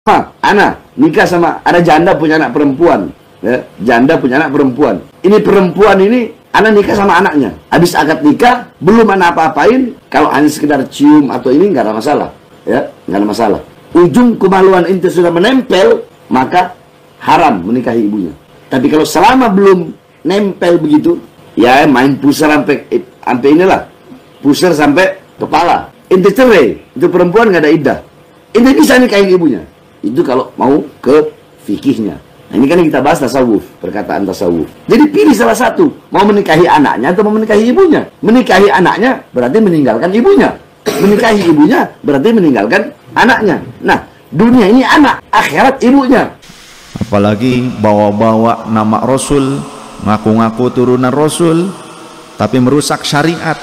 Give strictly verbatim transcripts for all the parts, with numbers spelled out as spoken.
Ana nikah sama, ada janda punya anak perempuan, ya, janda punya anak perempuan. Ini perempuan ini, ana nikah sama anaknya. Habis akad nikah, belum ana apa-apain. Kalau hanya sekedar cium atau ini nggak ada masalah, ya, nggak ada masalah. Ujung kemaluan inti sudah menempel, maka haram menikahi ibunya. Tapi kalau selama belum nempel begitu, ya main pusar sampai sampai inilah, pusar sampai kepala. Inti cerai, itu perempuan nggak ada iddah. Inti bisa nikahin ibunya. Itu kalau mau ke fikihnya. Nah, ini kan yang kita bahas tasawuf, perkataan tasawuf. Jadi pilih salah satu, mau menikahi anaknya atau mau menikahi ibunya. Menikahi anaknya berarti meninggalkan ibunya. Menikahi ibunya berarti meninggalkan anaknya. Nah, dunia ini anak, akhirat ibunya. Apalagi bawa-bawa nama Rasul, ngaku-ngaku turunan Rasul, tapi merusak syariat.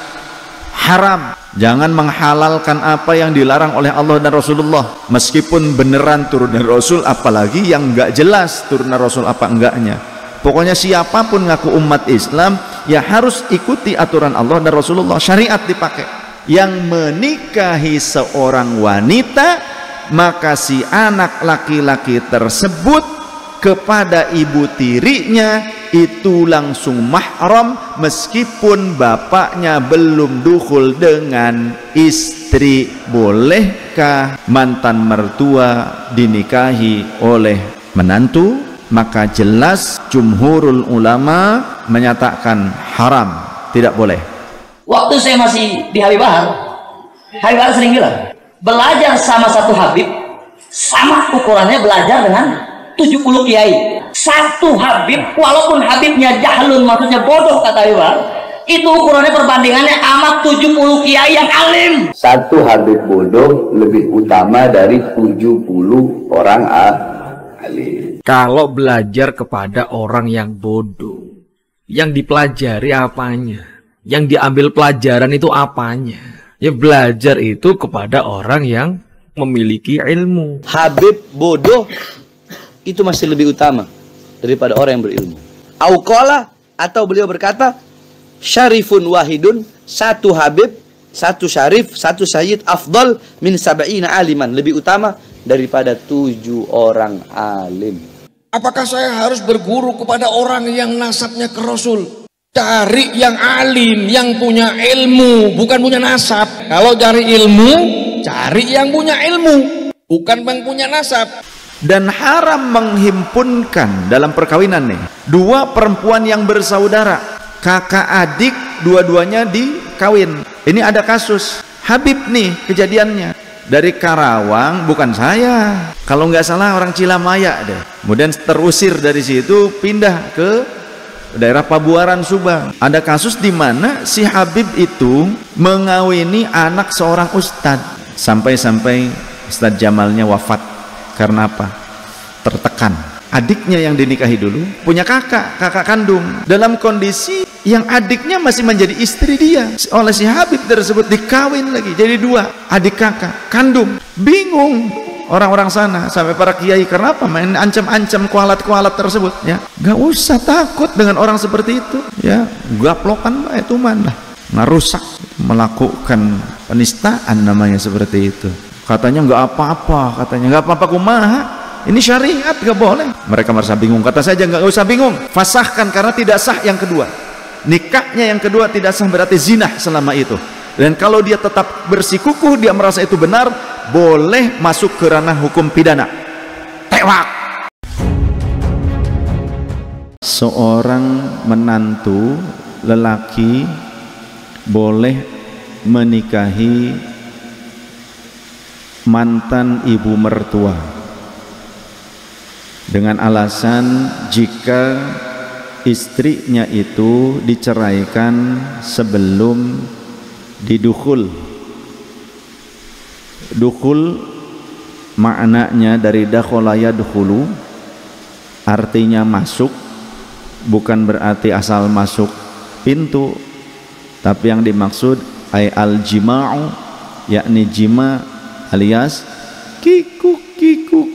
Haram. Jangan menghalalkan apa yang dilarang oleh Allah dan Rasulullah. Meskipun beneran turunan Rasul, apalagi yang nggak jelas turunan Rasul apa enggaknya. Pokoknya siapapun ngaku umat Islam, ya harus ikuti aturan Allah dan Rasulullah. Syariat dipakai. Yang menikahi seorang wanita, maka si anak laki-laki tersebut kepada ibu tirinya itu langsung mahram, meskipun bapaknya belum dukhul dengan istri. Bolehkah mantan mertua dinikahi oleh menantu? Maka jelas jumhurul ulama menyatakan haram, tidak boleh. Waktu saya masih di Habib Bahar, Habib Bahar sering bilang, belajar sama satu Habib sama ukurannya belajar dengan tujuh puluh kiai. Satu Habib, walaupun Habibnya jahlun, maksudnya bodoh, kata Habib Bahar, itu ukurannya perbandingannya amat tujuh puluh kiai yang alim. Satu Habib bodoh lebih utama dari tujuh puluh orang alim. Kalau belajar kepada orang yang bodoh, yang dipelajari apanya, yang diambil pelajaran itu apanya, ya belajar itu kepada orang yang memiliki ilmu. Habib bodoh itu masih lebih utama daripada orang yang berilmu. Auqala, atau beliau berkata, syarifun wahidun, satu habib, satu syarif, satu sayyid, afdal min sab'ina aliman, lebih utama daripada tujuh orang alim. Apakah saya harus berguru kepada orang yang nasabnya ke Rasul? Cari yang alim, yang punya ilmu, bukan punya nasab. Kalau cari ilmu, cari yang punya ilmu, bukan yang punya nasab. Dan haram menghimpunkan dalam perkawinan nih dua perempuan yang bersaudara, kakak adik, dua-duanya dikawin. Ini ada kasus Habib nih kejadiannya, dari Karawang, bukan saya, kalau nggak salah orang Cilamaya deh. Kemudian terusir dari situ pindah ke daerah Pabuaran, Subang. Ada kasus di mana si Habib itu mengawini anak seorang ustadz, sampai-sampai Ustadz Jamalnya wafat. Karena apa? Tertekan. Adiknya yang dinikahi dulu punya kakak, kakak kandung, dalam kondisi yang adiknya masih menjadi istri dia. Oleh si Habib tersebut dikawin lagi, jadi dua, adik kakak kandung. Bingung orang-orang sana, sampai para kiai, karena apa? Main ancam-ancam kualat-kualat tersebut, ya. Gak usah takut dengan orang seperti itu, ya. Gaplokan itu mana? Merusak, melakukan penistaan namanya seperti itu. Katanya nggak apa-apa, katanya nggak apa-apa, kumaha, ini syariat, nggak boleh. Mereka merasa bingung. Kata saja nggak usah bingung, fasahkan, karena tidak sah yang kedua. Nikahnya yang kedua tidak sah, berarti zina selama itu. Dan kalau dia tetap bersikukuh, dia merasa itu benar, boleh masuk ke ranah hukum pidana. Tewak. Seorang menantu lelaki boleh menikahi mantan ibu mertua dengan alasan jika istrinya itu diceraikan sebelum didukhul. Dukhul maknanya dari dakhala yadkhulu, artinya masuk, bukan berarti asal masuk pintu, tapi yang dimaksud ay al jima'u, yakni jima alias kikuk-kikuk,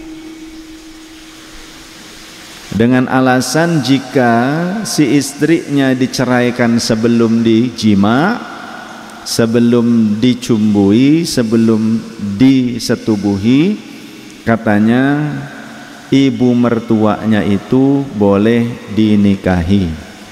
dengan alasan jika si istrinya diceraikan sebelum dijima, sebelum dicumbui, sebelum disetubuhi, katanya ibu mertuanya itu boleh dinikahi.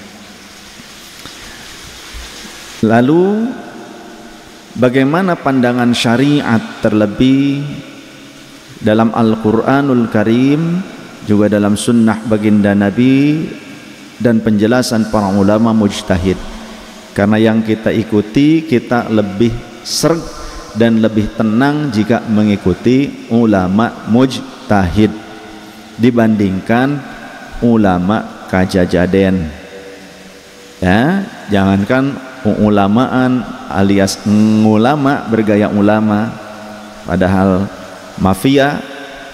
Lalu bagaimana pandangan syariat terlebih dalam Al-Quranul Karim, juga dalam sunnah baginda Nabi dan penjelasan para ulama mujtahid? Karena yang kita ikuti, kita lebih serg dan lebih tenang jika mengikuti ulama mujtahid dibandingkan ulama kajajaden. Ya, jangankan ulamaan alias ulama bergaya ulama, padahal mafia.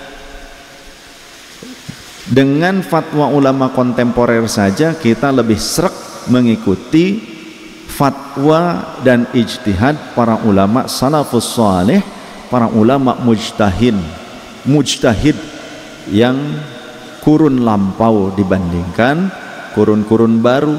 Dengan fatwa ulama kontemporer saja kita lebih srek mengikuti fatwa dan ijtihad para ulama salafus saleh, para ulama mujtahid mujtahid yang kurun lampau dibandingkan kurun-kurun baru.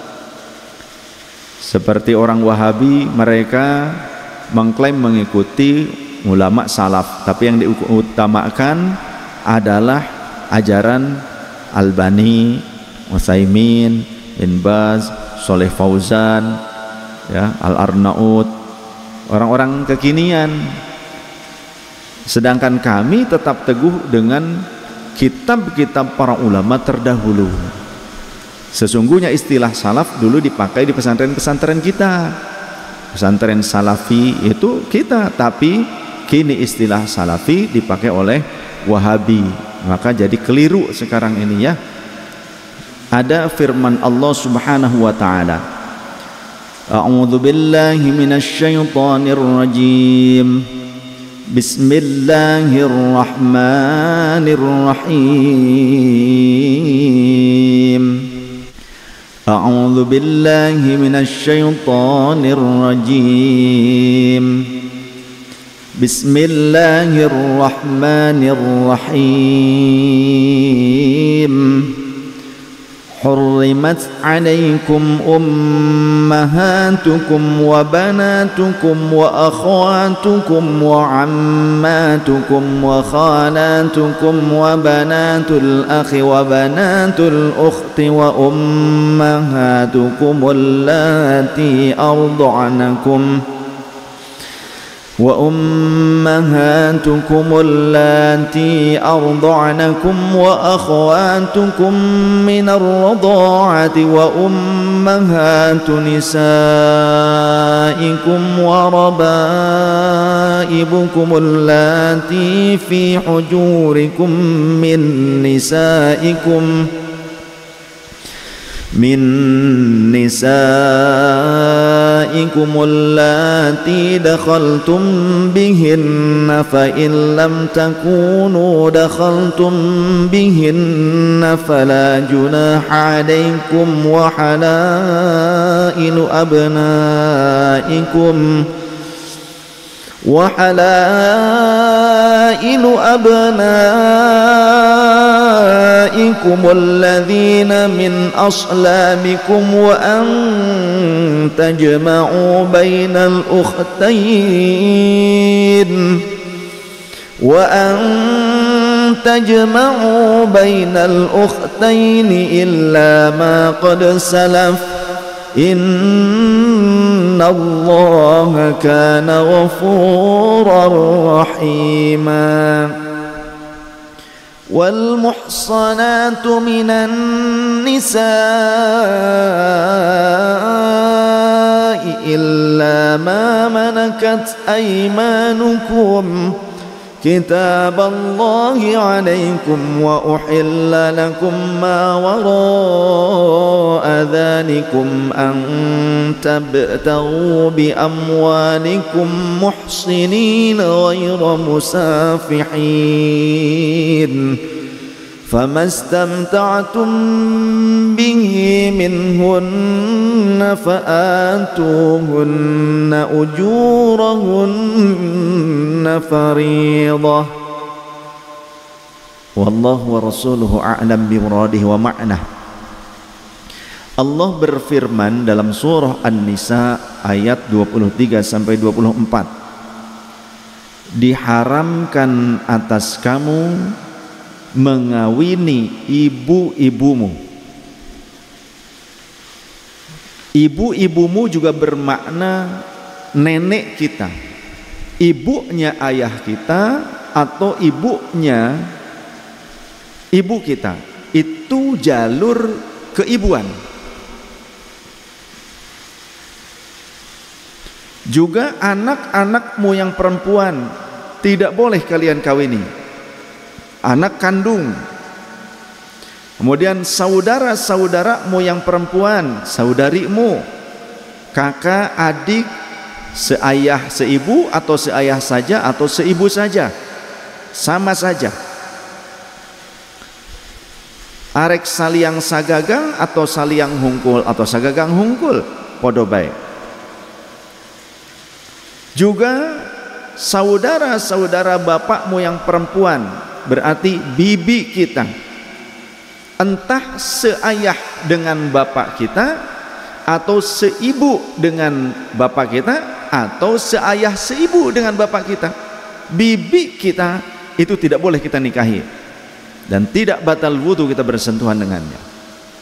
Seperti orang Wahabi, mereka mengklaim mengikuti ulama salaf, tapi yang diutamakan adalah ajaran Albani, Utsaimin, Bin Baz, Soleh Fauzan, ya, Al-Arnaud, orang-orang kekinian. Sedangkan kami tetap teguh dengan kitab-kitab para ulama terdahulu. Sesungguhnya istilah salaf dulu dipakai di pesantren-pesantren kita. Pesantren salafi itu kita, tapi kini istilah salafi dipakai oleh Wahabi. Maka jadi keliru sekarang ini, ya. Ada firman Allah Subhanahu wa taala, A'udzu billahi minasy syaithanir rajim. Bismillahirrahmanirrahim. A'udzu billahi minasy syaithanir rajim. Bismillahirrahmanirrahim. حرمت عليكم أمهاتكم وبناتكم وأخواتكم وعماتكم وخالاتكم وبنات الأخ وبنات الأخت وأمهاتكم اللاتي أرضعنكم وأمهاتكم اللاتي أرضعنكم وأخواتكم من الرضاعة وأمهات نسائكم وربائبكم اللاتي في حجوركم من نسائكم من نسائكم اللاتي دخلتم بهن فإن لم تكونوا دخلتم بهن فلا جناح عليكم وحلائل أبنائكم وحلائل أبنائكم الذين من أصلابكم وأن تجمعوا بين الأختين وأن تجمعوا بين الأختين إلا ما قد سلف إن الله كان غفورا رحيما والمحصنات من النساء إلا ما ملكت أيمانكم كتاب الله عليكم وأحل لكم ما وراء ذلكم أن تبتغوا بأموالكم محصنين غير مسافحين فما استمتعتم به منهن فآتوهن أجورهن فريضة والله ورسوله أعلم بمراده ومعناه. Allah berfirman dalam surah An-Nisa ayat dua puluh tiga sampai dua puluh empat, diharamkan atas kamu mengawini ibu-ibumu. Ibu-ibumu juga bermakna nenek kita, ibunya ayah kita atau ibunya ibu kita. Itu jalur keibuan. Juga anak-anakmu yang perempuan tidak boleh kalian kawini. Anak kandung. Kemudian saudara-saudaramu yang perempuan, saudarimu, kakak, adik, seayah, seibu, atau seayah saja atau seibu saja, sama saja. Arek saliang sagagang atau saliang hungkul atau sagagang hungkul podo bae. Juga saudara-saudara bapakmu yang perempuan, berarti bibi kita, entah seayah dengan bapak kita atau seibu dengan bapak kita atau seayah seibu dengan bapak kita. Bibi kita itu tidak boleh kita nikahi dan tidak batal wudu kita bersentuhan dengannya.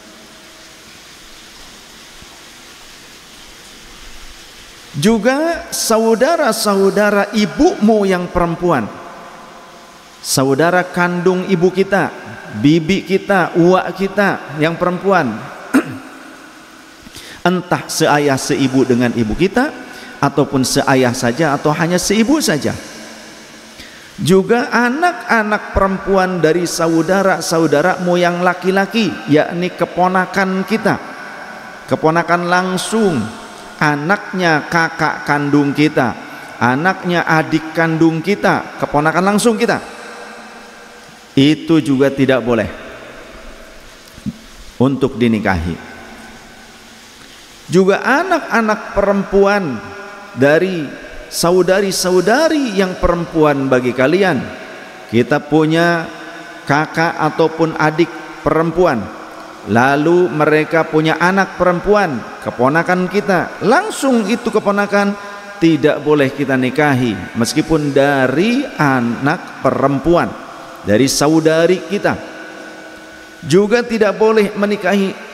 Juga saudara-saudara ibumu yang perempuan, saudara kandung ibu kita, bibi kita, uak kita yang perempuan, entah seayah seibu dengan ibu kita ataupun seayah saja atau hanya seibu saja. Juga anak-anak perempuan dari saudara-saudaramu yang laki-laki, yakni keponakan kita, keponakan langsung, anaknya kakak kandung kita, anaknya adik kandung kita, keponakan langsung kita, itu juga tidak boleh untuk dinikahi. Juga anak-anak perempuan dari saudari-saudari yang perempuan bagi kalian. Kita punya kakak ataupun adik perempuan, lalu mereka punya anak perempuan, keponakan kita, langsung itu keponakan tidak boleh kita nikahi meskipun dari anak perempuan, dari saudari kita. Juga tidak boleh menikahi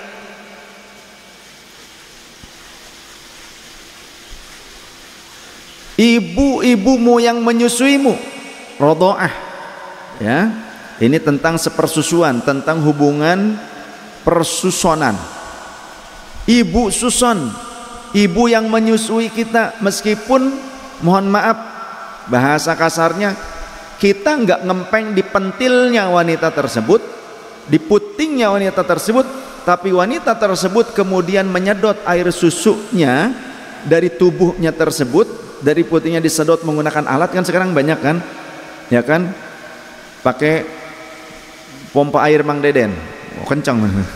ibu-ibumu yang menyusuimu, rodoah, ya. Ini tentang sepersusuan, tentang hubungan persusonan. Ibu suson, ibu yang menyusui kita, meskipun mohon maaf bahasa kasarnya, kita nggak ngempeng di pentilnya wanita tersebut, di putingnya wanita tersebut, tapi wanita tersebut kemudian menyedot air susunya dari tubuhnya tersebut, dari putihnya disedot menggunakan alat. Kan sekarang banyak kan, ya kan, pakai pompa air Mang Deden, oh, kencang banget,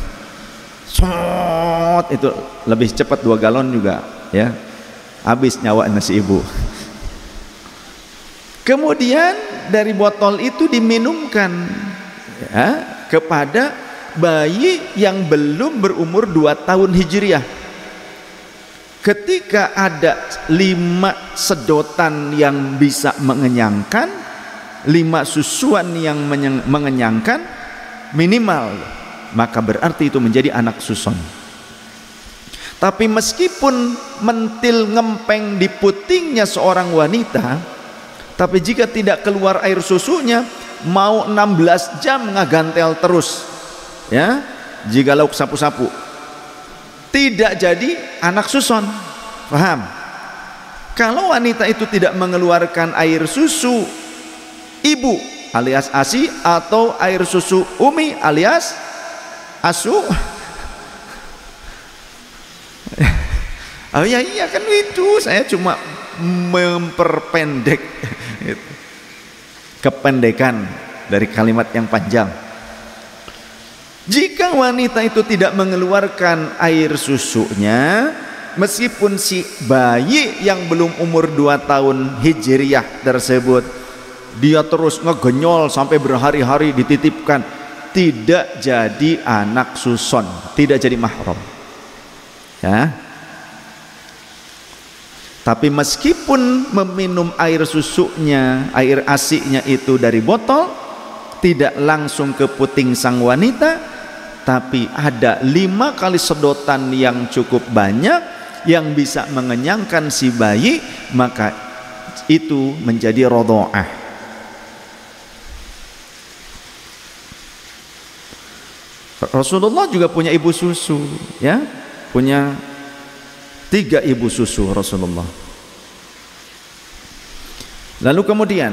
sot, itu lebih cepat dua galon juga, ya, habis nyawa nasi ibu. Kemudian dari botol itu diminumkan, ya, kepada bayi yang belum berumur dua tahun hijriah. Ketika ada lima sedotan yang bisa mengenyangkan, lima susuan yang mengenyangkan minimal, maka berarti itu menjadi anak suson. Tapi meskipun mentil ngempeng di putingnya seorang wanita, tapi jika tidak keluar air susunya, mau enam belas jam ngagantel terus, ya, jika lauk sapu-sapu, tidak jadi anak suson. Paham? Kalau wanita itu tidak mengeluarkan air susu ibu alias asi atau air susu umi alias asu, oh ya iya kan, itu saya cuma memperpendek kependekan dari kalimat yang panjang. Jika wanita itu tidak mengeluarkan air susunya, meskipun si bayi yang belum umur dua tahun hijriyah tersebut dia terus ngegenyol sampai berhari-hari dititipkan, tidak jadi anak suson, tidak jadi mahram, ya. Tapi meskipun meminum air susunya, air asiknya itu dari botol, tidak langsung ke puting sang wanita, tapi ada lima kali sedotan yang cukup banyak yang bisa mengenyangkan si bayi, maka itu menjadi rodho'ah. Rasulullah juga punya ibu susu, ya, punya tiga ibu susu Rasulullah. Lalu kemudian,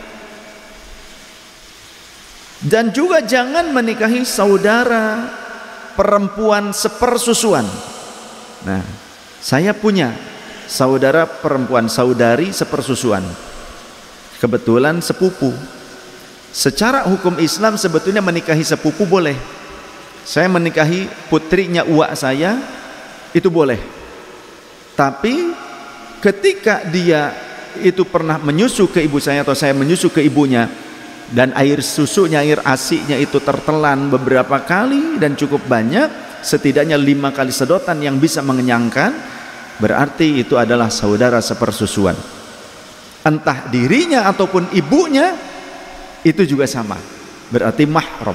dan juga jangan menikahi saudara perempuan sepersusuan. Nah, saya punya saudara perempuan, saudari sepersusuan, kebetulan sepupu. Secara hukum Islam sebetulnya menikahi sepupu boleh. Saya menikahi putrinya uwak saya, itu boleh. Tapi ketika dia itu pernah menyusu ke ibu saya atau saya menyusu ke ibunya, dan air susunya, air asiknya itu tertelan beberapa kali dan cukup banyak, setidaknya lima kali sedotan yang bisa mengenyangkan, berarti itu adalah saudara sepersusuan. Entah dirinya ataupun ibunya, itu juga sama, berarti mahram.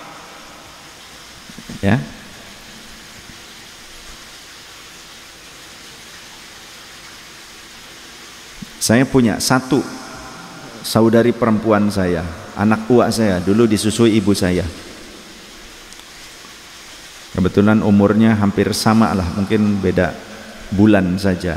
Ya. Saya punya satu saudari perempuan saya, anak uwak saya, dulu disusui ibu saya. Kebetulan umurnya hampir sama lah, mungkin beda bulan saja.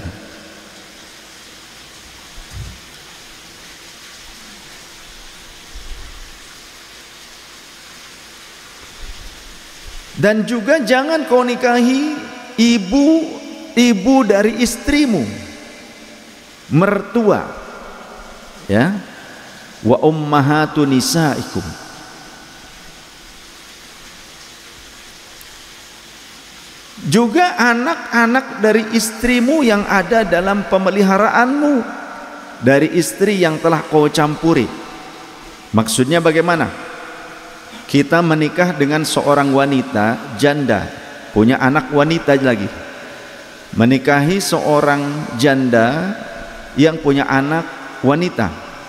Dan juga jangan kau nikahi ibu ibu dari istrimu, mertua, ya, wa ummahatu nisaikum. Juga anak-anak dari istrimu yang ada dalam pemeliharaanmu, dari istri yang telah kau campuri. Maksudnya bagaimana? Kita menikah dengan seorang wanita janda, punya anak wanita lagi, menikahi seorang janda yang punya anak wanita.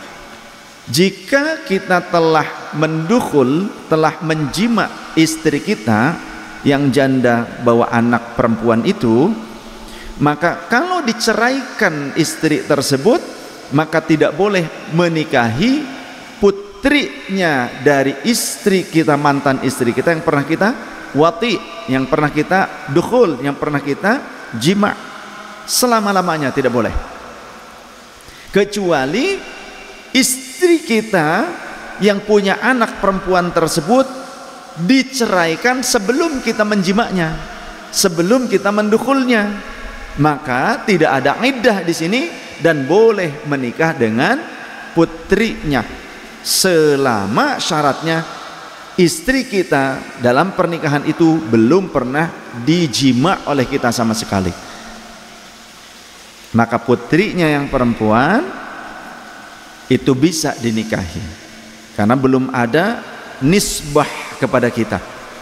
Jika kita telah mendukhul, telah menjima istri kita yang janda bawa anak perempuan itu, maka kalau diceraikan istri tersebut, maka tidak boleh menikahi putrinya dari istri kita, mantan istri kita yang pernah kita wati, yang pernah kita dukhul, yang pernah kita jima, selama-lamanya tidak boleh. Kecuali istri kita yang punya anak perempuan tersebut diceraikan sebelum kita menjimaknya, sebelum kita mendukhulnya, maka tidak ada iddah di sini dan boleh menikah dengan putrinya, selama syaratnya istri kita dalam pernikahan itu belum pernah dijima oleh kita sama sekali. Maka putrinya yang perempuan itu bisa dinikahi karena belum ada nisbah kepada kita.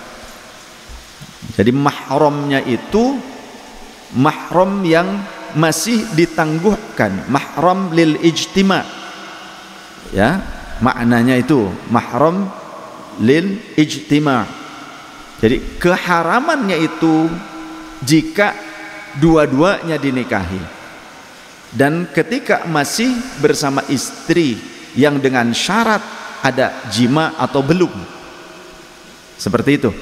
Jadi mahramnya itu mahram yang masih ditangguhkan, mahram lil ijtima, ya, maknanya itu mahram lil ijtima. Jadi keharamannya itu jika dua-duanya dinikahi, dan ketika masih bersama istri yang dengan syarat ada jima atau belum, seperti itu.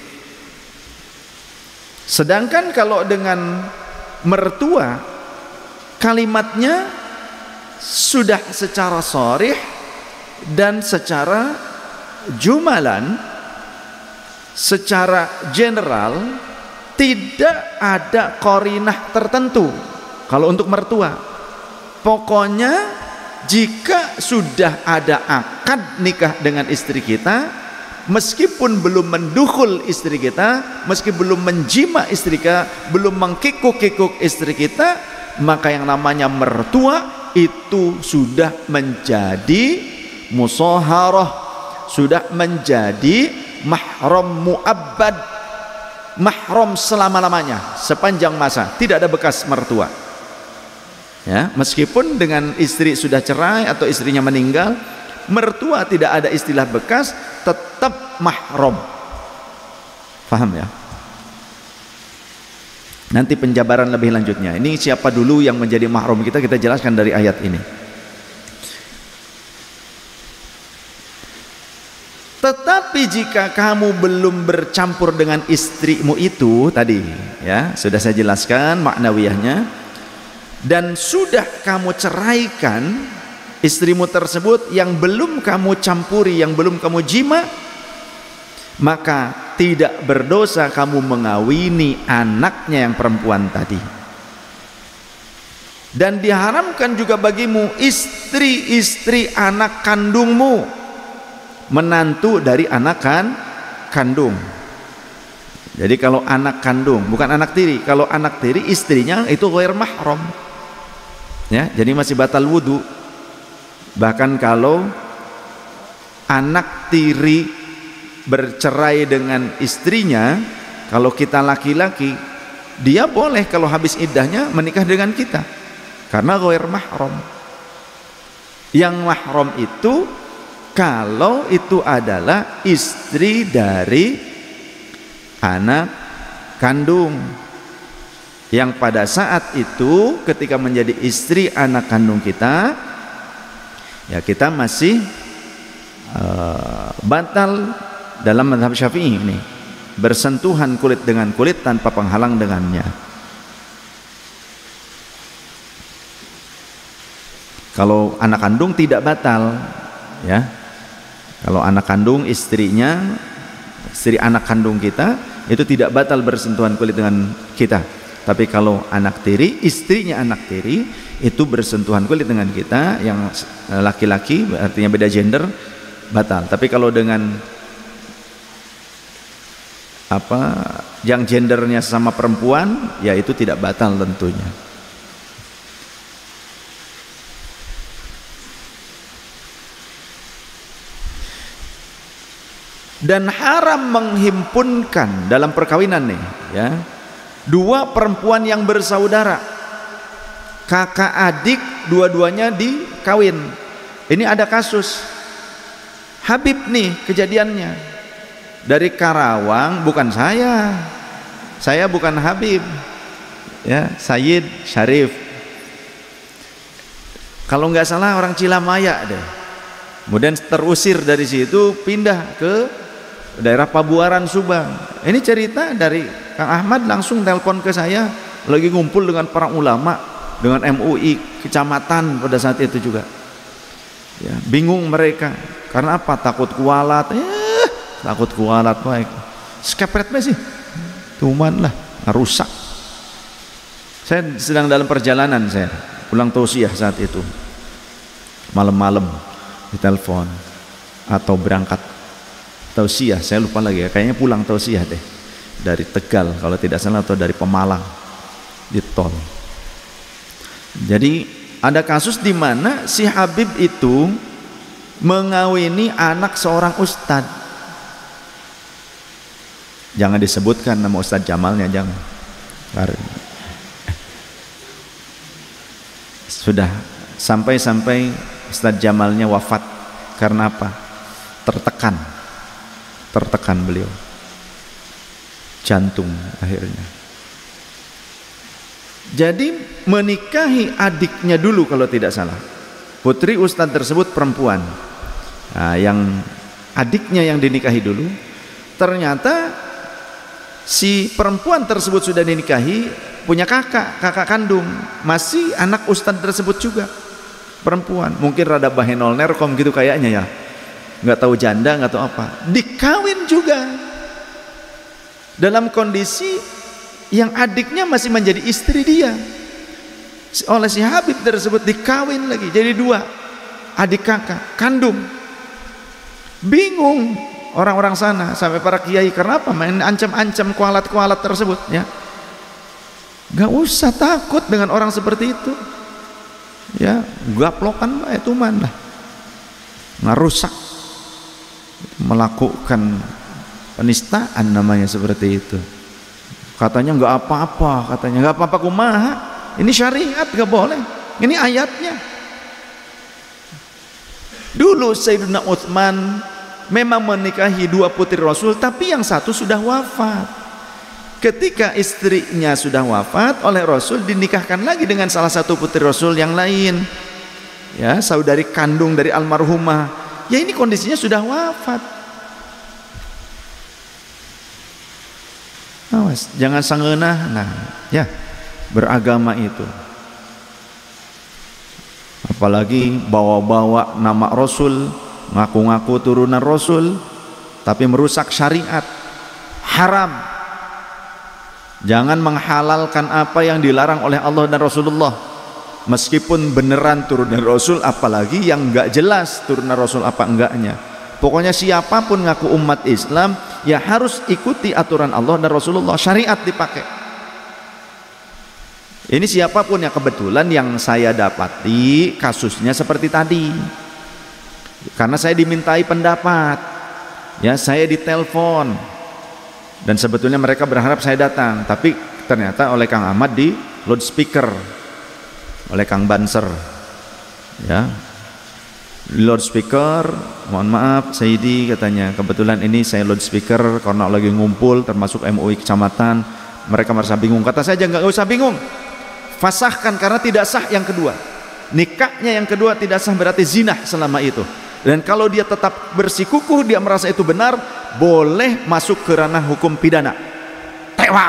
Sedangkan kalau dengan mertua, kalimatnya sudah secara sharih dan secara jumalan, secara general, tidak ada qarinah tertentu. Kalau untuk mertua, pokoknya jika sudah ada akad nikah dengan istri kita, meskipun belum mendukhul istri kita, meski belum menjima istri kita, belum mengkikuk-kikuk istri kita, maka yang namanya mertua itu sudah menjadi musaharah, sudah menjadi mahram muabbad, mahram selama-lamanya, sepanjang masa, tidak ada bekas mertua. Ya, meskipun dengan istri sudah cerai atau istrinya meninggal, mertua tidak ada istilah bekas, tetap mahram. Paham ya? Nanti penjabaran lebih lanjutnya. Ini siapa dulu yang menjadi mahram kita, kita jelaskan dari ayat ini. Tetapi jika kamu belum bercampur dengan istrimu itu tadi, ya, sudah saya jelaskan maknawiyahnya, dan sudah kamu ceraikan istrimu tersebut yang belum kamu campuri, yang belum kamu jima, maka tidak berdosa kamu mengawini anaknya yang perempuan tadi. Dan diharamkan juga bagimu istri-istri anak kandungmu, menantu dari anak kan kandung. Jadi kalau anak kandung, bukan anak tiri. Kalau anak tiri istrinya itu ghair mahram, ya, jadi masih batal wudhu. Bahkan kalau anak tiri bercerai dengan istrinya, kalau kita laki-laki, dia boleh kalau habis iddahnya menikah dengan kita, karena ghair mahram. Yang mahram itu kalau itu adalah istri dari anak kandung, yang pada saat itu ketika menjadi istri anak kandung kita, ya kita masih uh, batal dalam mazhab Syafi'i ini, bersentuhan kulit dengan kulit tanpa penghalang dengannya. Kalau anak kandung tidak batal, ya. Kalau anak kandung istrinya, istri anak kandung kita itu tidak batal bersentuhan kulit dengan kita. Tapi kalau anak tiri, istrinya anak tiri itu bersentuhan kulit dengan kita, yang laki-laki artinya beda gender, batal. Tapi kalau dengan apa yang gendernya sama perempuan, ya itu tidak batal tentunya. Dan haram menghimpunkan dalam perkawinan nih, ya, dua perempuan yang bersaudara, kakak adik, dua-duanya dikawin. Ini ada kasus Habib nih kejadiannya, dari Karawang, bukan saya saya bukan Habib, ya, Sayyid Syarif, kalau nggak salah orang Cilamaya deh. Kemudian terusir dari situ pindah ke daerah Pabuaran, Subang. Ini cerita dari Kang Ahmad, langsung telepon ke saya, lagi ngumpul dengan para ulama, dengan M U I kecamatan pada saat itu juga, ya, bingung mereka karena apa? Takut kualat, eh, takut kualat, baik skepret sih, cuman lah rusak. Saya sedang dalam perjalanan, saya pulang tausiah saat itu, malam-malam ditelepon atau berangkat tausiah, saya lupa lagi ya, kayaknya pulang tausiah deh dari Tegal kalau tidak salah, atau dari Pemalang di tol. Jadi ada kasus di mana si Habib itu mengawini anak seorang ustadz. Jangan disebutkan nama Ustadz Jamalnya, jangan. Sudah sampai-sampai Ustadz Jamalnya wafat karena apa? Tertekan. Tertekan beliau, jantung akhirnya. Jadi menikahi adiknya dulu kalau tidak salah, putri ustadz tersebut perempuan, nah, yang adiknya yang dinikahi dulu, ternyata si perempuan tersebut sudah dinikahi, punya kakak, kakak kandung, masih anak ustadz tersebut juga, perempuan, mungkin rada bahenol nerkom gitu kayaknya ya, nggak tahu janda, nggak tahu apa, dikawin juga dalam kondisi yang adiknya masih menjadi istri dia oleh si Habib tersebut, dikawin lagi jadi dua, adik kakak kandung. Bingung orang-orang sana sampai para kiai, karena apa? Main ancam-ancam kualat-kualat tersebut, ya. Nggak usah takut dengan orang seperti itu, ya, gaplokan itu mana ngerusak, melakukan penistaan namanya seperti itu. Katanya nggak apa-apa, katanya nggak apa-apa kumaha, ini syariat, nggak boleh. Ini ayatnya. Dulu Sayyidina Utsman memang menikahi dua putri Rasul, tapi yang satu sudah wafat. Ketika istrinya sudah wafat oleh Rasul, dinikahkan lagi dengan salah satu putri Rasul yang lain, ya, saudari kandung dari almarhumah. Ya, ini kondisinya sudah wafat. Awas, jangan sangeunah. Nah, ya, beragama itu. Apalagi bawa-bawa nama Rasul, ngaku-ngaku turunan Rasul, tapi merusak syariat. Haram. Jangan menghalalkan apa yang dilarang oleh Allah dan Rasulullah. Meskipun beneran turunan Rasul, apalagi yang enggak jelas turunan Rasul apa enggaknya. Pokoknya siapapun ngaku umat Islam, ya harus ikuti aturan Allah dan Rasulullah. Syariat dipakai. Ini siapapun yang kebetulan yang saya dapati kasusnya seperti tadi. Karena saya dimintai pendapat, ya, saya ditelepon, dan sebetulnya mereka berharap saya datang, tapi ternyata oleh Kang Ahmad di loudspeaker, oleh Kang Banser, ya, di loudspeaker. Mohon maaf Sayyidi, katanya, kebetulan ini saya loudspeaker karena lagi ngumpul termasuk M U I kecamatan. Mereka merasa bingung. Kata saya, jangan, nggak usah bingung, fasahkan karena tidak sah yang kedua. Nikahnya yang kedua tidak sah, berarti zina selama itu. Dan kalau dia tetap bersikukuh, dia merasa itu benar, boleh masuk ke ranah hukum pidana. Tewak.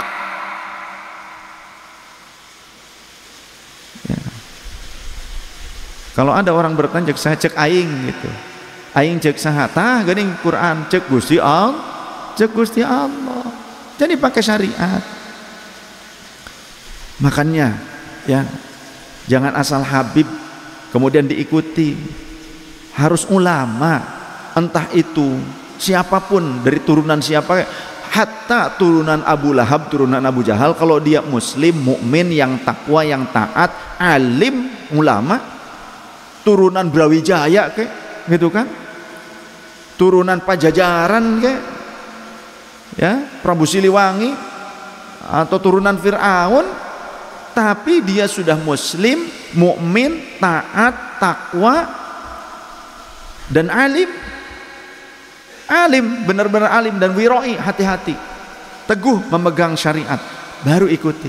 Ya. Kalau ada orang bertanya, saya cek aing gitu. Aing cek saha? Tah geuning Quran, cek Gusti Allah. Cek Gusti Allah. Jadi pakai syariat. Makanya, ya, jangan asal Habib kemudian diikuti. Harus ulama, entah itu siapapun dari turunan siapa, hatta turunan Abu Lahab, turunan Abu Jahal, kalau dia muslim, mukmin, yang takwa, yang taat, alim, ulama, turunan Brawijaya kayak gitu kan, turunan Pajajaran kayak, ya, Prabu Siliwangi, atau turunan Fir'aun, tapi dia sudah muslim, mukmin, taat, takwa, dan alim. Alim, benar-benar alim, dan wiroi, hati-hati, teguh memegang syariat, baru ikuti.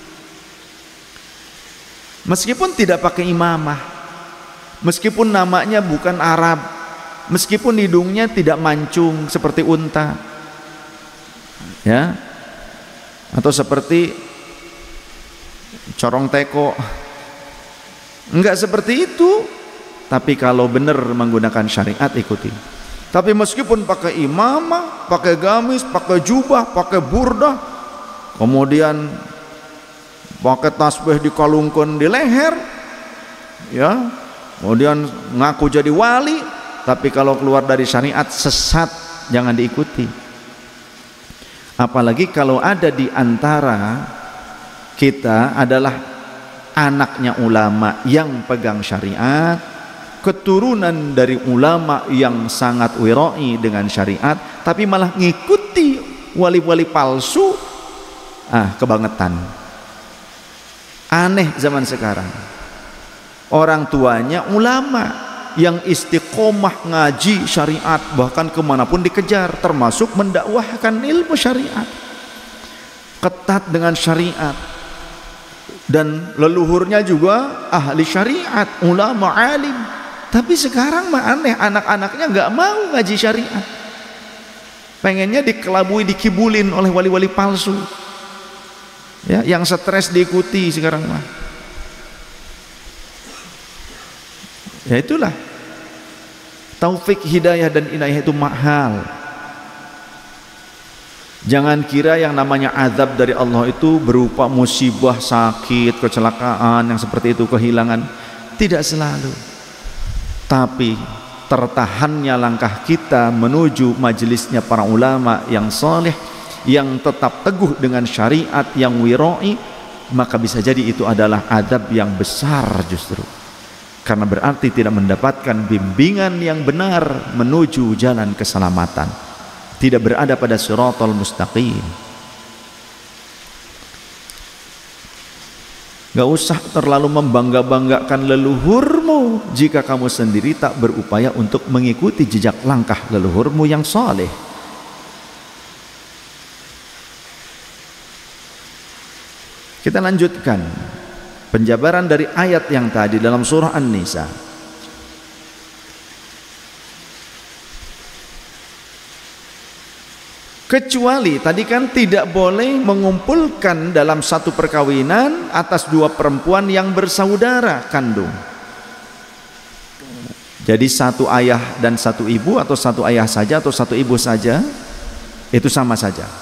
Meskipun tidak pakai imamah, meskipun namanya bukan Arab, meskipun hidungnya tidak mancung seperti unta, ya, atau seperti corong teko, enggak seperti itu. Tapi kalau benar menggunakan syariat, ikuti. Tapi meskipun pakai imamah, pakai gamis, pakai jubah, pakai burdah, kemudian pakai tasbih dikalungkan di leher, ya, kemudian ngaku jadi wali, tapi kalau keluar dari syariat sesat, jangan diikuti. Apalagi kalau ada di antara kita adalah anaknya ulama yang pegang syariat, keturunan dari ulama yang sangat wiroi dengan syariat, tapi malah ngikuti wali-wali palsu. Ah, kebangetan. Aneh zaman sekarang. Orang tuanya ulama yang istiqomah ngaji syariat, bahkan kemanapun dikejar, termasuk mendakwahkan ilmu syariat, ketat dengan syariat, dan leluhurnya juga ahli syariat, ulama alim. Tapi sekarang mah aneh, anak-anaknya nggak mau ngaji syariat, pengennya dikelabui, dikibulin oleh wali-wali palsu, ya, yang stres diikuti sekarang mah. Ya itulah, taufik, hidayah, dan inayah itu mahal. Jangan kira yang namanya azab dari Allah itu berupa musibah, sakit, kecelakaan, yang seperti itu, kehilangan. Tidak selalu. Tapi tertahannya langkah kita menuju majelisnya para ulama yang soleh, yang tetap teguh dengan syariat, yang wiroi, maka bisa jadi itu adalah adab yang besar justru, karena berarti tidak mendapatkan bimbingan yang benar menuju jalan keselamatan, tidak berada pada siratal mustaqim. Gak usah terlalu membangga-banggakan leluhurmu jika kamu sendiri tak berupaya untuk mengikuti jejak langkah leluhurmu yang saleh. Kita lanjutkan penjabaran dari ayat yang tadi dalam surah An-Nisa. Kecuali tadi kan tidak boleh mengumpulkan dalam satu perkawinan atas dua perempuan yang bersaudara kandung. Jadi satu ayah dan satu ibu, atau satu ayah saja atau satu ibu saja, itu sama saja.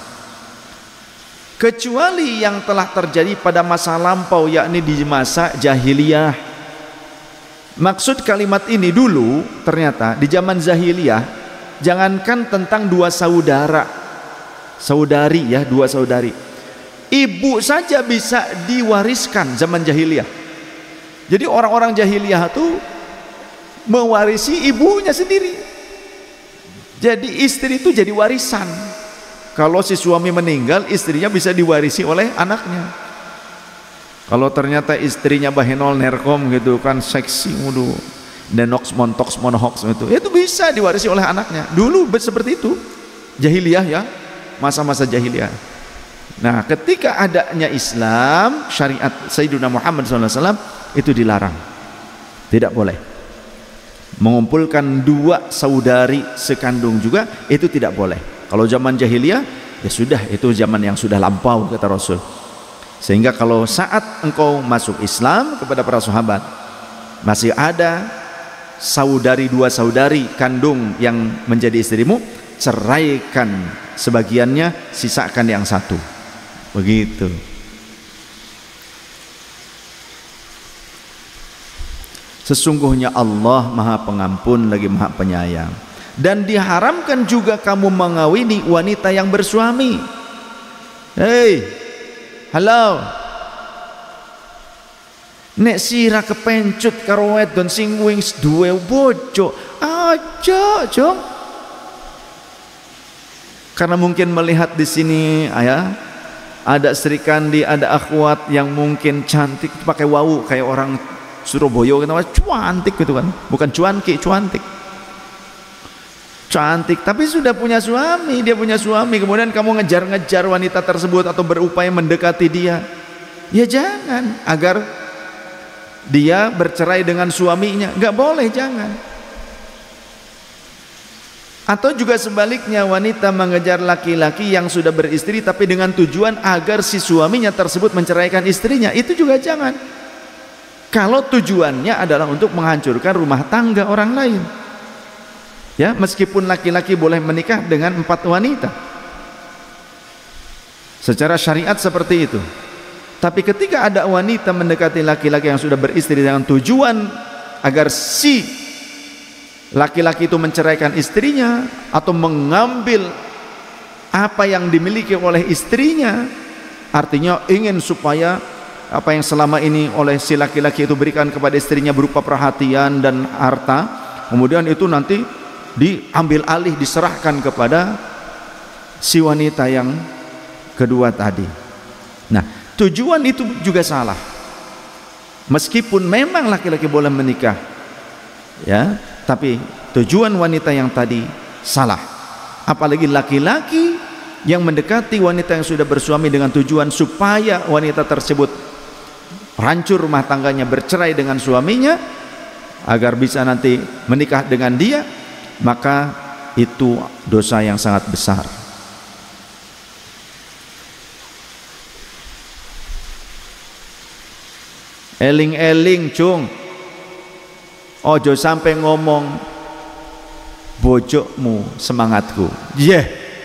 Kecuali yang telah terjadi pada masa lampau, yakni di masa jahiliyah. Maksud kalimat ini dulu ternyata di zaman jahiliyah, jangankan tentang dua saudara, saudari ya, dua saudari, ibu saja bisa diwariskan zaman jahiliyah. Jadi orang-orang jahiliyah itu mewarisi ibunya sendiri. Jadi istri itu jadi warisan. Kalau si suami meninggal, istrinya bisa diwarisi oleh anaknya. Kalau ternyata istrinya bahenol nerkom gitu kan, seksi mudu, denox montox monohox itu, itu bisa diwarisi oleh anaknya. Dulu seperti itu jahiliyah ya, masa-masa jahiliyah. Nah, ketika adanya Islam, syariat Sayyidina Muhammad shallallahu alaihi wasallam, itu dilarang, tidak boleh mengumpulkan dua saudari sekandung juga, itu tidak boleh. Kalau zaman jahiliyah ya sudah, itu zaman yang sudah lampau kata Rasul. Sehingga kalau saat engkau masuk Islam, kepada para sahabat, masih ada saudari, dua saudari kandung yang menjadi istrimu, ceraikan sebagiannya, sisakan yang satu. Begitu. Sesungguhnya Allah Maha Pengampun lagi Maha Penyayang. Dan diharamkan juga kamu mengawini wanita yang bersuami. Hei, halo, nek sira kepencut karo wedon sing wings duwe bojo, aja, Jong. Karena mungkin melihat di sini ayah, ada Sri Kandi, ada akhwat yang mungkin cantik, pakai wau kayak orang Surabaya, cantik gitu kan, bukan cuanki, cantik. Cantik, tapi sudah punya suami, dia punya suami, kemudian kamu ngejar-ngejar wanita tersebut atau berupaya mendekati dia, ya jangan, agar dia bercerai dengan suaminya, nggak boleh, jangan. Atau juga sebaliknya, wanita mengejar laki-laki yang sudah beristri tapi dengan tujuan agar si suaminya tersebut menceraikan istrinya, itu juga jangan. Kalau tujuannya adalah untuk menghancurkan rumah tangga orang lain. Ya, meskipun laki-laki boleh menikah dengan empat wanita secara syariat seperti itu, tapi ketika ada wanita mendekati laki-laki yang sudah beristri dengan tujuan agar si laki-laki itu menceraikan istrinya atau mengambil apa yang dimiliki oleh istrinya, artinya ingin supaya apa yang selama ini oleh si laki-laki itu berikan kepada istrinya berupa perhatian dan harta, kemudian itu nanti diambil alih, diserahkan kepada si wanita yang kedua tadi. Nah, tujuan itu juga salah. Meskipun memang laki-laki boleh menikah, ya, tapi tujuan wanita yang tadi salah. Apalagi laki-laki yang mendekati wanita yang sudah bersuami dengan tujuan supaya wanita tersebut hancur rumah tangganya, bercerai dengan suaminya agar bisa nanti menikah dengan dia, maka itu dosa yang sangat besar. Eling-eling cung, ojo sampai ngomong bojokmu semangatku, yeah,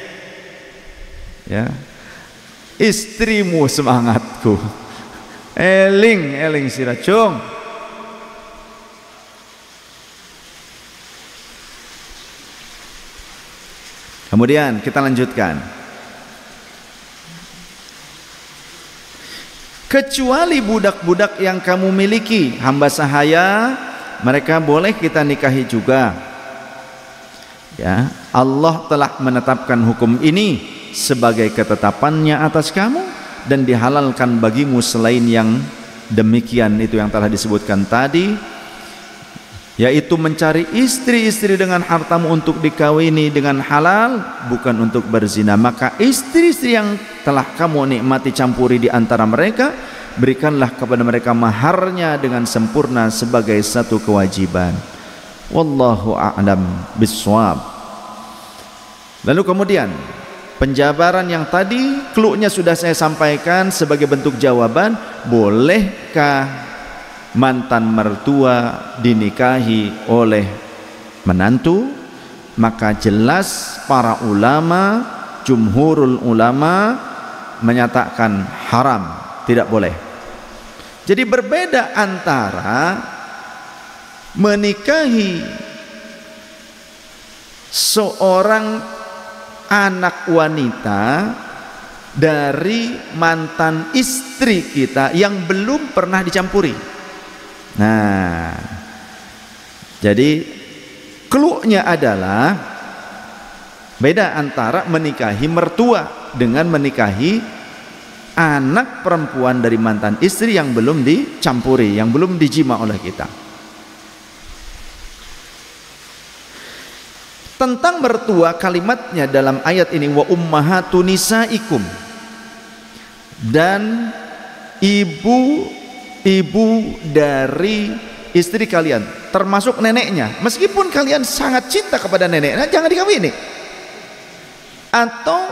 ya, istrimu semangatku. Eling, eling sira cung. Kemudian kita lanjutkan. Kecuali budak-budak yang kamu miliki, hamba sahaya, mereka boleh kita nikahi juga. Ya, Allah telah menetapkan hukum ini sebagai ketetapannya atas kamu dan dihalalkan bagimu selain yang demikian itu yang telah disebutkan tadi, yaitu mencari istri-istri dengan hartamu untuk dikawini dengan halal, bukan untuk berzina. Maka istri-istri yang telah kamu nikmati campuri di antara mereka, berikanlah kepada mereka maharnya dengan sempurna sebagai satu kewajiban. Wallahu a'lam bissawab. Lalu kemudian penjabaran yang tadi, clue-nya sudah saya sampaikan sebagai bentuk jawaban. Bolehkah mantan mertua dinikahi oleh menantu? Maka jelas para ulama, jumhurul ulama menyatakan haram, tidak boleh. Jadi berbeda antara menikahi seorang anak wanita dari mantan istri kita yang belum pernah dicampuri. Nah, jadi clue-nya adalah beda antara menikahi mertua dengan menikahi anak perempuan dari mantan istri yang belum dicampuri, yang belum dijima oleh kita. Tentang mertua, kalimatnya dalam ayat ini, wa ummahatu nisaikum, dan ibu-ibu dari istri kalian, termasuk neneknya. Meskipun kalian sangat cinta kepada neneknya, jangan dikawini. Atau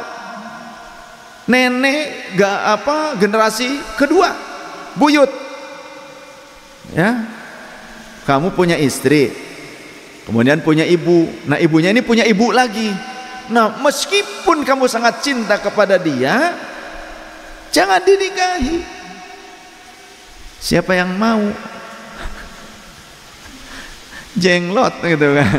nenek gak apa generasi kedua, buyut, ya, kamu punya istri, kemudian punya ibu, nah ibunya ini punya ibu lagi. Nah meskipun kamu sangat cinta kepada dia, jangan dinikahi. Siapa yang mau? Jenglot gitu kan.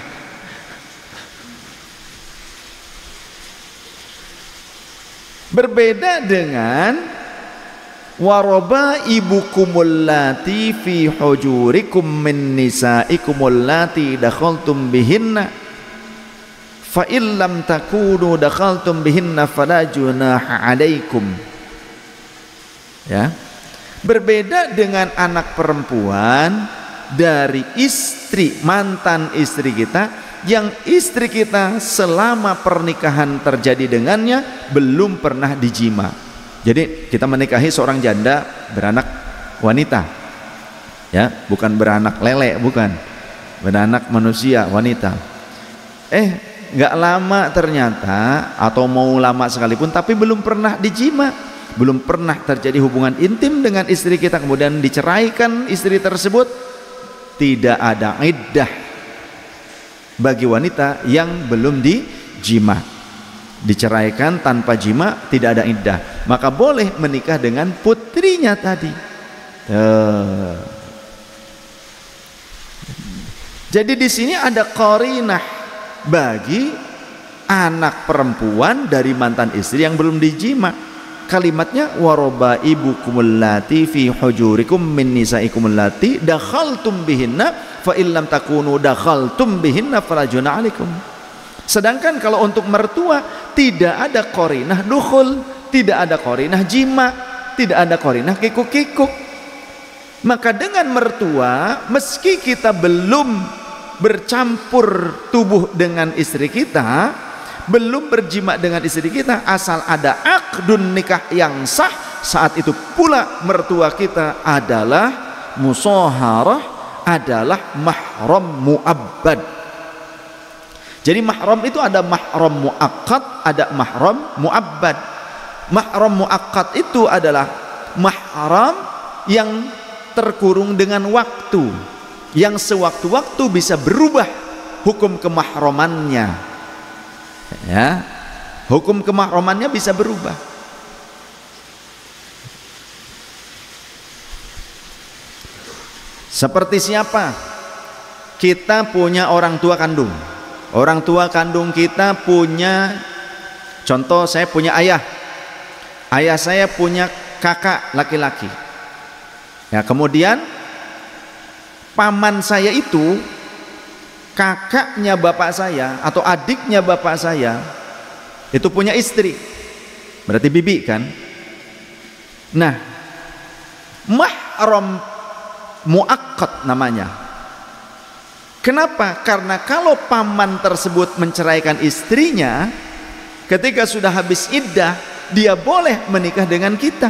Berbeda dengan waroba ibukumul lati fi hujurikum min nisaikumul lati dakhaltum bihinna fa illam takunu dakhaltum bihinna fala junaha alaikum. Ya, berbeda dengan anak perempuan dari istri, mantan istri kita, yang istri kita selama pernikahan terjadi dengannya belum pernah dijima. Jadi kita menikahi seorang janda beranak wanita, ya, bukan beranak lele, bukan, beranak manusia wanita. Eh, nggak lama ternyata, atau mau lama sekalipun, tapi belum pernah dijima, belum pernah terjadi hubungan intim dengan istri kita, kemudian diceraikan istri tersebut, tidak ada iddah bagi wanita yang belum dijima. Diceraikan tanpa jima, tidak ada iddah, maka boleh menikah dengan putrinya tadi. Tuh. Jadi di sini ada qarinah bagi anak perempuan dari mantan istri yang belum dijima. Kalimatnya waroba ibukumul lati fi hujurikum min nisaikumul lati dakhaltum bihinna fa illam takunu dakhaltum bihinna fala junaha alaikum. Sedangkan kalau untuk mertua tidak ada qarinah dukhul, tidak ada qarinah jima, tidak ada qarinah kikuk-kikuk. Maka dengan mertua, meski kita belum bercampur tubuh dengan istri kita, belum berjima dengan istri kita, asal ada akdun nikah yang sah, saat itu pula mertua kita adalah musaharah, adalah mahram muabbad. Jadi mahram itu ada mahram muakkad, ada mahram muabbad. Mahram muakkad itu adalah mahram yang terkurung dengan waktu, yang sewaktu-waktu bisa berubah hukum kemahramannya. Ya, hukum kemahramannya bisa berubah. Seperti siapa? Kita punya orang tua kandung. Orang tua kandung kita punya, contoh saya punya ayah. Ayah saya punya kakak laki-laki. Ya, kemudian paman saya itu kakaknya bapak saya atau adiknya bapak saya itu punya istri, berarti bibi kan. Nah, mah mahram muakkad namanya. Kenapa? Karena kalau paman tersebut menceraikan istrinya ketika sudah habis iddah, dia boleh menikah dengan kita.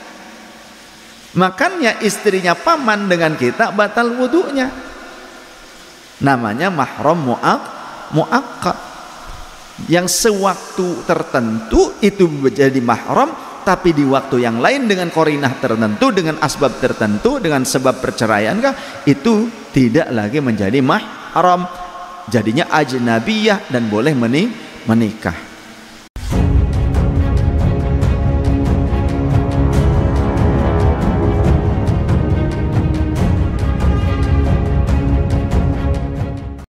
Makanya istrinya paman dengan kita batal wudunya. Namanya mahram muak muakkad. Yang sewaktu tertentu itu menjadi mahram, tapi di waktu yang lain dengan korinah tertentu, dengan asbab tertentu, dengan sebab perceraian kah, itu tidak lagi menjadi mahram, jadinya ajnabiyah dan boleh menikah.